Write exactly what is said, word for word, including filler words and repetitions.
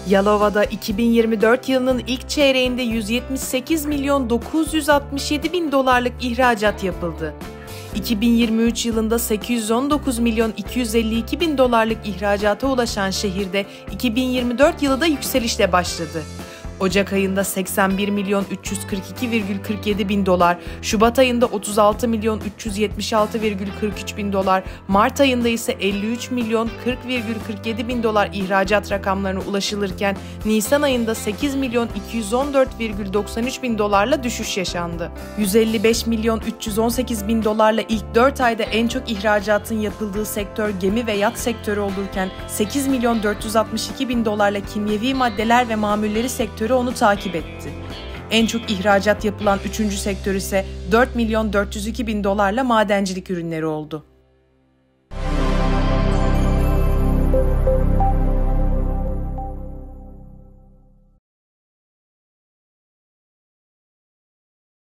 Yalova'da iki bin yirmi dört yılının ilk çeyreğinde yüz yetmiş sekiz milyon dokuz yüz altmış yedi bin dolarlık ihracat yapıldı. iki bin yirmi üç yılında sekiz yüz on dokuz milyon iki yüz elli iki bin dolarlık ihracata ulaşan şehirde iki bin yirmi dört yılı da yükselişle başladı. Ocak ayında seksen bir milyon üç yüz kırk iki virgül kırk yedi bin dolar, Şubat ayında otuz altı milyon üç yüz yetmiş altı virgül kırk üç bin dolar, Mart ayında ise elli üç milyon kırk virgül kırk yedi bin dolar ihracat rakamlarına ulaşılırken Nisan ayında sekiz milyon iki yüz on dört virgül doksan üç bin dolarla düşüş yaşandı. yüz elli beş milyon üç yüz on sekiz bin dolarla ilk dört ayda en çok ihracatın yapıldığı sektör gemi ve yat sektörü olurken sekiz milyon dört yüz altmış iki bin dolarla kimyevi maddeler ve mamulleri sektörü onu takip etti. En çok ihracat yapılan üçüncü sektör ise dört milyon dört yüz iki bin dolarla madencilik ürünleri oldu.